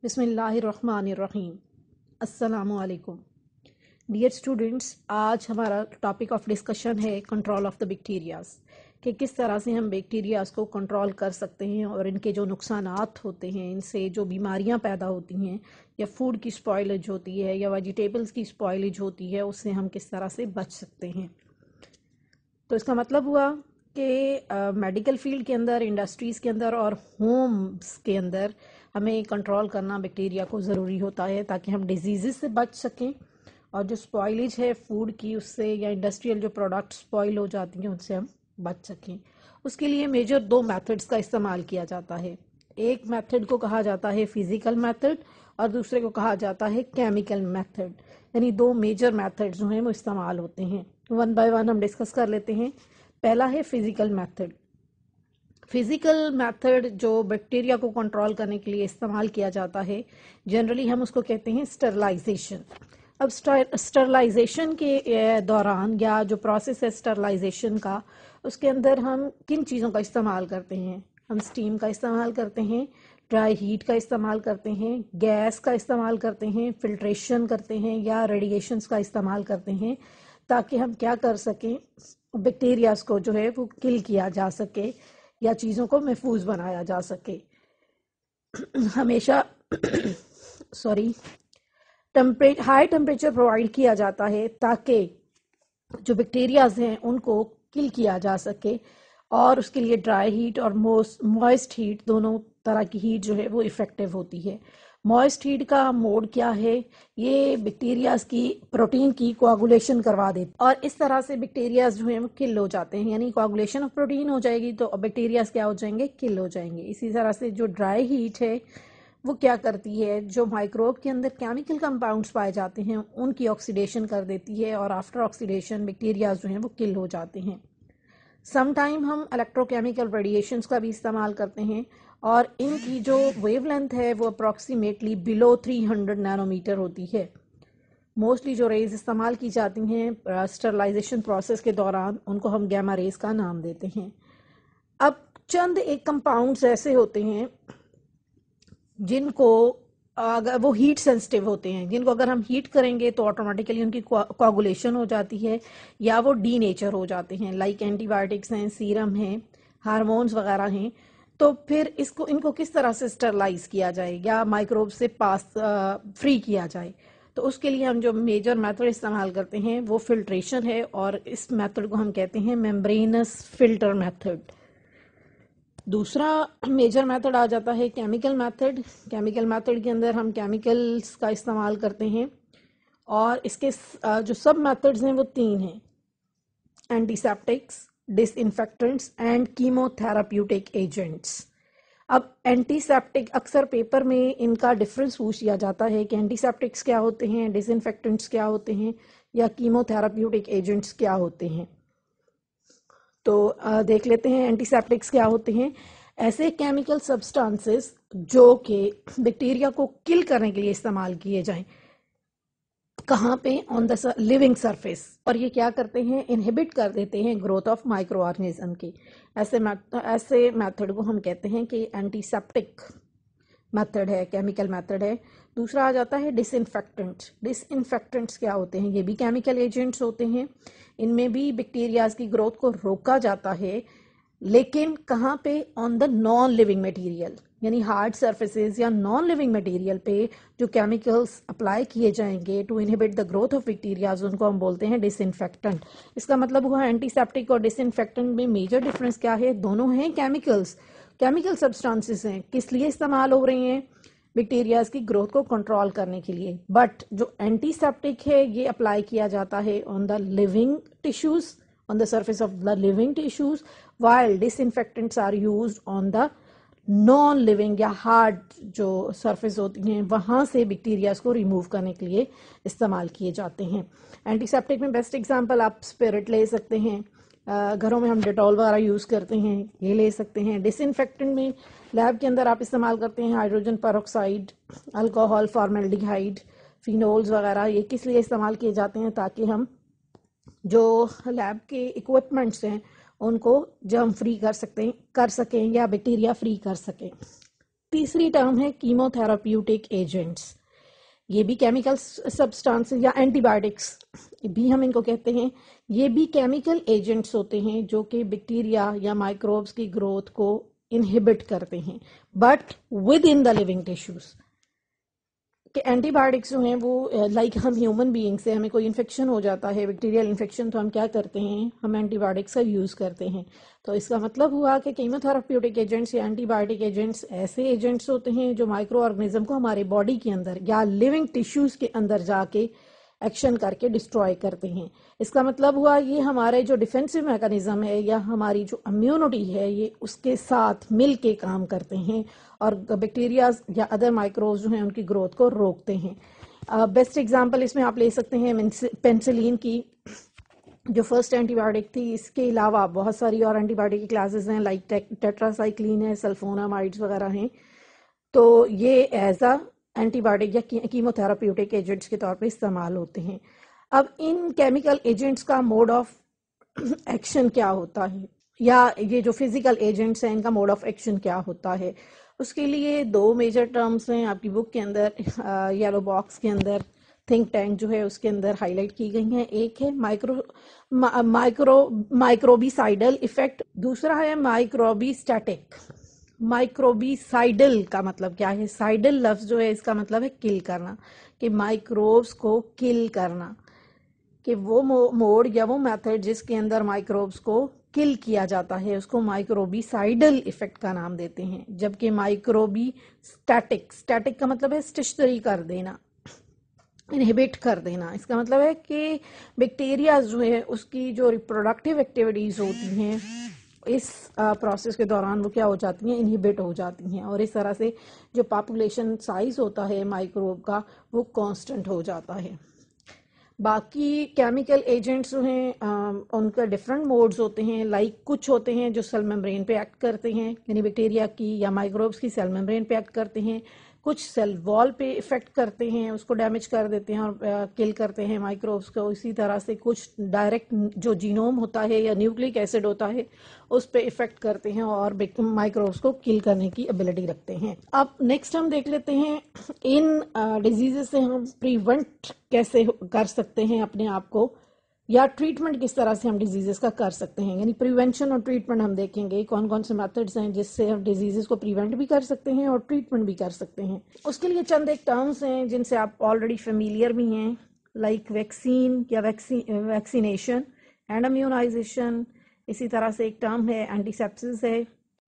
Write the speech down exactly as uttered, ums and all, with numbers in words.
بسم اللہ الرحمن الرحیم۔ السلام علیکم ڈیئر اسٹوڈنٹس، آج ہمارا ٹاپک آف ڈسکشن ہے کنٹرول آف دا بیکٹیریاز، کہ کس طرح سے ہم بیکٹیریاز کو کنٹرول کر سکتے ہیں اور ان کے جو نقصانات ہوتے ہیں، ان سے جو بیماریاں پیدا ہوتی ہیں یا فوڈ کی سپوائلج ہوتی ہے یا ویجیٹیبلز کی سپوائلج ہوتی ہے، اس سے ہم کس طرح سے بچ سکتے ہیں۔ تو اس کا مطلب ہوا کہ میڈیکل فیلڈ کے اندر، انڈسٹریز کے اندر اور ہومز کے اندر ہمیں کنٹرول کرنا بیکٹیریا کو ضروری ہوتا ہے تاکہ ہم ڈیزیزز سے بچ سکیں، اور جو سپوائلج ہے فوڈ کی، اس سے یا انڈسٹریل جو پروڈکٹ سپوائل ہو جاتی ہیں ان سے ہم بچ سکیں۔ اس کے لیے میجر دو میتھڈز کا استعمال کیا جاتا ہے۔ ایک میتھڈ کو کہا جاتا ہے فزیکل میتھڈ اور دوسرے کو کہا جاتا ہے کیمیکل میتھڈ، یعنی دو میجر میتھڈ جو ہیں وہ استعمال ہوتے ہیں۔ ون بائی ون ہم ڈسکس کر لیتے ہیں۔ پہلا ہے فزیکل میتھڈ۔ فزیکل میتھڈ جو بیکٹیریا کو کنٹرول کرنے کے لیے استعمال کیا جاتا ہے، جنرلی ہم اس کو کہتے ہیں اسٹرلائزیشن۔ اب اسٹرلائزیشن کے دوران یا جو پروسیس ہے اسٹرلائزیشن کا، اس کے اندر ہم کن چیزوں کا استعمال کرتے ہیں؟ ہم اسٹیم کا استعمال کرتے ہیں، ڈرائی ہیٹ کا استعمال کرتے ہیں، گیس کا استعمال کرتے ہیں، فلٹریشن کرتے ہیں یا ریڈیشنز کا استعمال کرتے ہیں، تاکہ ہم کیا کر سکیں، بیکٹیریاز کو جو ہے وہ کل کیا جا سکے یا چیزوں کو محفوظ بنایا جا سکے۔ ہمیشہ سوری ہائی ٹمپریچر پرووائڈ کیا جاتا ہے تاکہ جو بیکٹیریاز ہیں ان کو کل کیا جا سکے، اور اس کے لیے ڈرائی ہیٹ اور موئسٹ ہیٹ، دونوں طرح کی ہیٹ جو ہے وہ افیکٹو ہوتی ہے۔ موئسٹ ہیٹ کا موڈ کیا ہے؟ یہ بیکٹیریاز کی پروٹین کی کوآگولیشن کروا دیتی، اور اس طرح سے بیکٹیریاز جو ہیں وہ کل ہو جاتے ہیں، یعنی کوآگولیشن آف پروٹین ہو جائے گی تو بیکٹیریاز کیا ہو جائیں گے؟ کل ہو جائیں گے۔ اسی طرح سے جو ڈرائی ہیٹ ہے وہ کیا کرتی ہے؟ جو مائکروب کے اندر کیمیکل کمپاؤنڈز پائے جاتے ہیں ان کی آکسیڈیشن کر دیتی ہے، اور آفٹر آکسیڈیشن بیکٹیریاز جو ہیں وہ کل ہو جاتے ہیں۔ سم ٹائم ہم الیکٹرو کیمیکل ریڈیشنز کا بھی استعمال کرتے ہیں، اور ان کی جو ویو لینتھ ہے وہ approximately below three hundred nanometer ہوتی ہے۔ موسٹلی جو ریز استعمال کی جاتی ہیں اسٹرلائزیشن پروسیس کے دوران، ان کو ہم گیما ریز کا نام دیتے ہیں۔ اب چند ایک کمپاؤنڈز ایسے ہوتے ہیں جن کو اگر وہ ہیٹ سینسٹیو ہوتے ہیں، جن کو اگر ہم ہیٹ کریں گے تو آٹومیٹیکلی ان کی کوآگولیشن ہو جاتی ہے یا وہ ڈی نیچر ہو جاتے ہیں، لائک اینٹی بایوٹکس ہیں، سیرم ہیں، ہارمونز وغیرہ ہیں۔ تو پھر اس کو ان کو کس طرح سے اسٹرلائز کیا جائے یا مائکروب سے پاس فری کیا جائے؟ تو اس کے لیے ہم جو میجر میتھڈ استعمال کرتے ہیں وہ فلٹریشن ہے، اور اس میتھڈ کو ہم کہتے ہیں ممبرینس فلٹر میتھڈ۔ دوسرا میجر میتھڈ آ جاتا ہے کیمیکل میتھڈ۔ کیمیکل میتھڈ کے اندر ہم کیمیکلز کا استعمال کرتے ہیں، اور اس کے جو سب میتھڈز ہیں وہ تین ہیں: antiseptics, disinfectants and chemotherapeutic agents. اب اینٹی سیپٹک اکثر پیپر میں ان کا ڈفرنس پوچھ لیا جاتا ہے کہ اینٹی سیپٹکس کیا ہوتے ہیں، ڈس انفیکٹنٹس کیا ہوتے ہیں، یا کیمو تھراپیوٹک ایجنٹس کیا ہوتے ہیں۔ تو دیکھ لیتے ہیں اینٹی سیپٹکس کیا ہوتے ہیں۔ ایسے کیمیکل سبسٹانسز جو کہ بیکٹیریا کو کل کرنے کے لیے استعمال کیے جائیں، کہاں پہ؟ آن دا لیونگ سرفیس، اور یہ کیا کرتے ہیں؟ انہیبٹ کر دیتے ہیں گروتھ آف مائکرو آرگنزم کی۔ ایسے ایسے میتھڈ کو ہم کہتے ہیں کہ اینٹی سیپٹک میتھڈ ہے، کیمیکل میتھڈ ہے۔ دوسرا آ جاتا ہے ڈس انفیکٹنٹ۔ ڈس انفیکٹنٹس کیا ہوتے ہیں؟ یہ بھی کیمیکل ایجنٹس ہوتے ہیں، ان میں بھی بیکٹیریاز کی گروتھ کو روکا جاتا ہے، لیکن کہاں پہ؟ On the non living material, یعنی ہارڈ سرفیسز یا نان لیونگ میٹیریل پہ جو کیمیکلز اپلائی کیے جائیں گے to inhibit the growth of bacterias, ان کو ہم بولتے ہیں ڈس انفیکٹنٹ۔ اس کا مطلب ہوا اینٹی سیپٹک اور ڈس انفیکٹنٹ میں میجر ڈفرنس کیا ہے؟ دونوں ہیں کیمیکلز، کیمیکل سبسٹانسز ہیں، کس لیے استعمال ہو رہی ہیں؟ بیکٹیریاز کی گروتھ کو کنٹرول کرنے کے لیے۔ بٹ جو اینٹی سیپٹک ہے یہ اپلائی کیا جاتا ہے on the living tissues, on the surface of the living tissues, while disinfectants are used on the non living یا hard جو surface ہوتی ہیں وہاں سے بیکٹیریاز کو ریموو کرنے کے لیے استعمال کیے جاتے ہیں۔ اینٹی سیپٹک میں بیسٹ ایگزامپل آپ اسپرٹ لے سکتے ہیں، گھروں میں ہم ڈیٹول وغیرہ یوز کرتے ہیں، یہ لے سکتے ہیں۔ ڈس انفیکٹنٹ میں لیب کے اندر آپ استعمال کرتے ہیں ہائیڈروجن پروکسائڈ، الکوہول، فارمیلڈیہائڈ، فینولز وغیرہ۔ یہ کس لیے استعمال کیے جاتے ہیں؟ تاکہ ہم جو لیب کے اکوپمنٹس ہیں ان کو جرم فری کر سکتے کر سکیں یا بیکٹیریا فری کر سکیں۔ تیسری ٹرم ہے کیموتھراپیوٹک ایجنٹس. یہ بھی کیمیکل سبسٹانس یا اینٹی بایوٹکس بھی ہم ان کو کہتے ہیں. یہ بھی کیمیکل ایجنٹس ہوتے ہیں جو کہ بیکٹیریا یا مائکروبس کی گروتھ کو انہیبٹ کرتے ہیں but within the living tissues. کہ اینٹی بایوٹکس جو ہیں وہ لائک ہم ہیومن بینگ سے ہمیں کوئی انفیکشن ہو جاتا ہے بیکٹیریل انفیکشن تو ہم کیا کرتے ہیں, ہم اینٹی بایوٹکس کا یوز کرتے ہیں. تو اس کا مطلب ہوا کہ کیموتھراپیوٹک ایجنٹس یا اینٹی بایوٹک ایجنٹس ایسے ایجنٹس ہوتے ہیں جو مائکرو آرگنزم کو ہمارے باڈی کے اندر یا لیونگ ٹیشوز کے اندر جا کے ایکشن کر کے ڈسٹروائے کرتے ہیں. اس کا مطلب ہوا یہ ہمارے جو ڈیفینسو میکانزم ہے یا ہماری جو امیونٹی ہے یہ اس کے ساتھ مل کے کام کرتے ہیں اور بیکٹیریاز یا ادر مائکروز جو ہیں ان کی گروتھ کو روکتے ہیں. بیسٹ ایگزامپل اس میں آپ لے سکتے ہیں پینسلین کی جو فرسٹ اینٹی بایوٹک تھی. اس کے علاوہ بہت ساری اور اینٹی بایوٹک کی کلاسز ہیں لائک ٹیٹراسائکلین ہے, سلفونامائڈز وغیرہ ہیں. تو یہ ایز اے اینٹی بایوٹک یا کیموتھراپیوٹک ایجنٹس کے طور پہ استعمال ہوتے ہیں. اب ان کیمیکل ایجنٹس کا موڈ آف ایکشن کیا ہوتا ہے یا یہ جو فزیکل ایجنٹس ہیں ان کا موڈ آف ایکشن کیا ہوتا ہے, اس کے لیے دو میجر ٹرمز ہیں آپ کی بک کے اندر, یلو باکس کے اندر تھنک ٹینک جو ہے اس کے اندر ہائی لائٹ کی گئی ہیں. ایک ہے مائکرو مائکرو مائکروبیسائڈل ایفیکٹ, دوسرا ہے مائکروبی سٹیٹک. مائکروبی سائڈل کا مطلب کیا ہے؟ سائڈل لفظ جو ہے اس کا مطلب ہے کل کرنا, کہ مائکروبس کو کل کرنا, کہ وہ موڈ یا وہ میتھڈ جس کے اندر مائکروبس کو کل کیا جاتا ہے اس کو مائکروبی سائڈل ایفیکٹ کا نام دیتے ہیں. جبکہ مائکروبی سٹیٹک, سٹیٹک کا مطلب ہے اسٹیشنری کر دینا, انہیبٹ کر دینا. اس کا مطلب ہے کہ بیکٹیریا جو ہے اس کی جو ریپروڈکٹیو ایکٹیویٹیز ہوتی ہیں اس پروسیس کے دوران وہ کیا ہو جاتی ہیں, انہیبٹ ہو جاتی ہیں, اور اس طرح سے جو پاپولیشن سائز ہوتا ہے مائکروب کا وہ کانسٹنٹ ہو جاتا ہے. باقی کیمیکل ایجنٹس جو ہیں ان کا ڈفرینٹ موڈز ہوتے ہیں. لائک کچھ ہوتے ہیں جو سیل ممبرین پہ ایکٹ کرتے ہیں, یعنی بیکٹیریا کی یا مائکروبس کی سیل ممبرین پہ ایکٹ کرتے ہیں. کچھ سیل وال پہ افیکٹ کرتے ہیں, اس کو ڈیمیج کر دیتے ہیں اور کل کرتے ہیں مائکروبس کو. اسی طرح سے کچھ ڈائریکٹ جو جینوم ہوتا ہے یا نیوکلک ایسڈ ہوتا ہے اس پہ افیکٹ کرتے ہیں اور مائکروبس کو کل کرنے کی ابیلٹی رکھتے ہیں. اب نیکسٹ ہم دیکھ لیتے ہیں ان ڈیزیزز سے ہم پریونٹ کیسے کر سکتے ہیں اپنے آپ کو, یا ٹریٹمنٹ کس طرح سے ہم ڈیزیزز کا کر سکتے ہیں. یعنی پریونشن اور ٹریٹمنٹ ہم دیکھیں گے کون کون سے میتھڈز ہیں جس سے ہم ڈیزیزز کو پریونٹ بھی کر سکتے ہیں اور ٹریٹمنٹ بھی کر سکتے ہیں. اس کے لیے چند ایک ٹرمز ہیں جن سے آپ آلریڈی فیملیئر بھی ہیں, لائک ویکسین یا ویکسینیشن اینڈ امیونائزیشن. اسی طرح سے ایک ٹرم ہے اینٹی سیپسس ہے,